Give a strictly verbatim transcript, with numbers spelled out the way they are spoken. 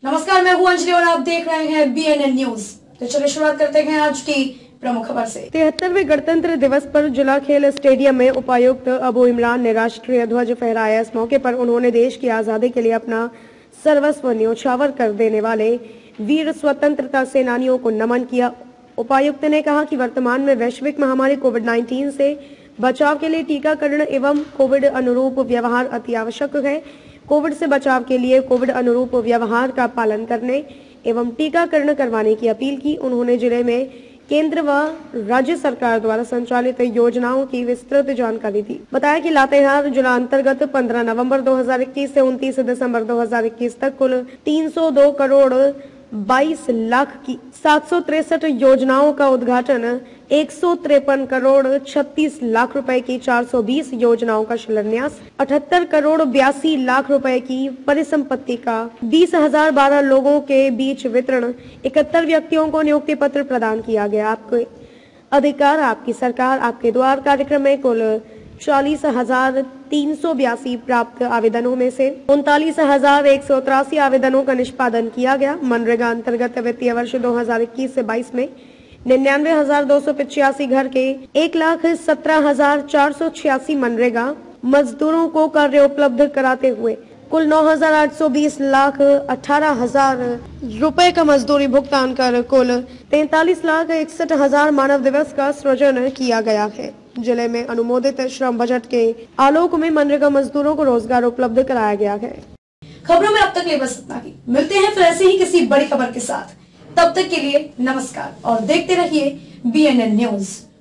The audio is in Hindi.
नमस्कार, मैं हूं अंजलि और आप देख रहे हैं बी एन एन न्यूज। तो चलिए शुरुआत करते हैं आज की प्रमुख खबर से। तिहत्तरवें गणतंत्र दिवस पर जिला खेल स्टेडियम में उपायुक्त अबू इमरान ने राष्ट्रीय ध्वज फहराया। इस मौके पर उन्होंने देश की आजादी के लिए अपना सर्वस्व न्यौछावर कर देने वाले वीर स्वतंत्रता सेनानियों को नमन किया। उपायुक्त ने कहा कि वर्तमान में वैश्विक महामारी कोविड उन्नीस से बचाव के लिए टीकाकरण एवं कोविड अनुरूप व्यवहार अति आवश्यक है। कोविड से बचाव के लिए कोविड अनुरूप व्यवहार का पालन करने एवं टीकाकरण करवाने की अपील की। उन्होंने जिले में केंद्र व राज्य सरकार द्वारा संचालित योजनाओं की विस्तृत जानकारी दी। बताया कि लातेहार जिला अंतर्गत पंद्रह नवंबर दो हज़ार इक्कीस से उनतीस दिसंबर दो हज़ार इक्कीस तक कुल तीन सौ दो करोड़ बाईस लाख की सात सौ तिरसठ योजनाओं का उद्घाटन, एक सौ तिरपन करोड़ छत्तीस लाख रुपए की चार सौ बीस योजनाओं का शिलान्यास, अठहत्तर करोड़ बयासी लाख रुपए की परिसंपत्ति का बीस हजार बारह लोगों के बीच वितरण, इकहत्तर व्यक्तियों को नियुक्ति पत्र प्रदान किया गया। आपके अधिकार आपकी सरकार आपके द्वार कार्यक्रम में कुल चालीस हजार तीन सौ बयासी प्राप्त आवेदनों में से उनतालीस हजार एक सौ तिरासी आवेदनों का निष्पादन किया गया। मनरेगा अंतर्गत वित्तीय वर्ष दो हज़ार इक्कीस से बाईस में निन्यानवे हजार दो सौ पिचासी घर के एक लाख सत्रह हजार चार सौ छियासी मनरेगा मजदूरों को कार्य उपलब्ध कराते हुए कुल नौ हजार आठ सौ बीस लाख अठारह हजार रुपए का मजदूरी भुगतान कर कुल तैतालीस लाख इकसठ हजार मानव दिवस का सृजन किया गया है। जिले में अनुमोदित श्रम बजट के आलोक में मनरेगा मजदूरों को रोजगार उपलब्ध कराया गया है। खबरों में अब तक ये बस इतना ही। मिलते हैं फिर ऐसे ही किसी बड़ी खबर के साथ। तब तक के लिए नमस्कार और देखते रहिए बी एन एन न्यूज।